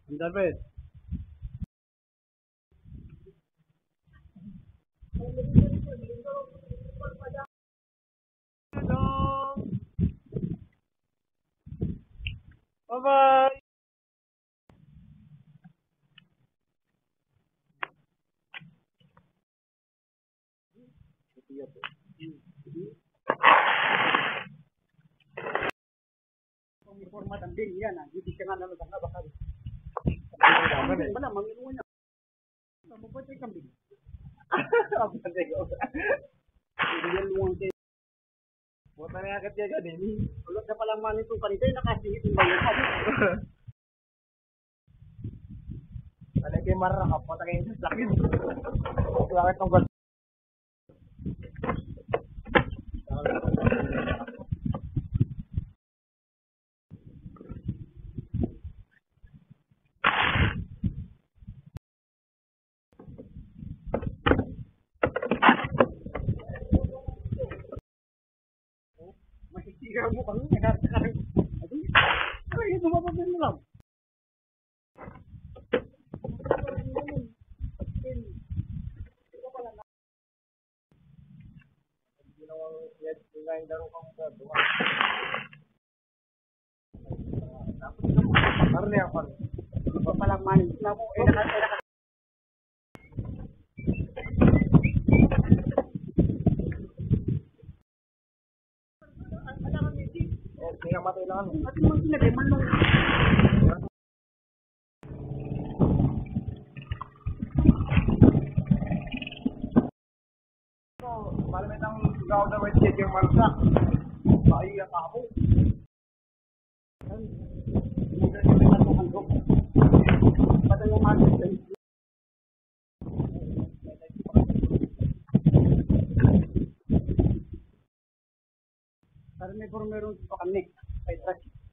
Andar ba eh? Hello! Bye-bye! Kung may format ang din yan, hindi ka nga naman sa bakal. Wala, manginuwa niya. Mabuti yung kambing. Ang pantay ko. Hindi yan luwang kayo. Buta na agad yan ganun. Ulot na palang man itong kanito, nakasingit yung bayan. Alay kayo marakap, pata kayo sa sakit. Bakit ng gold? Masisira mo kami, nakakakaroon. Ay, tumapapin mo lang. Karne ako. Iba palang manis na mo. Kaya matay lang ano. At naman sinagay man nung... Malamit ang gaw na may check yung malsa. Maiyak ako. Hindi ko na ito handog. Patay yung manis. Karne por meron pa kami. Ay, trust.